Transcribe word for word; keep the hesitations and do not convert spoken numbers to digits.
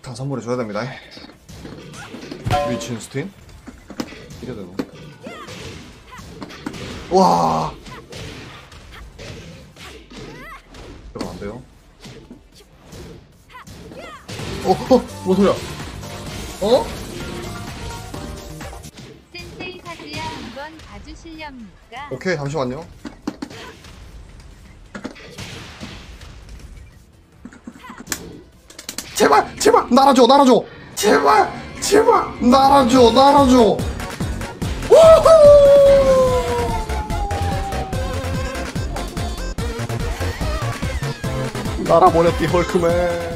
다 선물해줘야 됩니다. 미친 스틴? 이래야 되고. 와! 이러면 안 돼요. 어? 어? 뭔 소리야? 어? 센세이 카드야 한번 봐주실렵니까? 오케이, 잠시만요. 제발! 제발! 날아줘! 날아줘! 제발! 제발! 날아줘! 날아줘! 우후! 날아버렸디 헐크맨.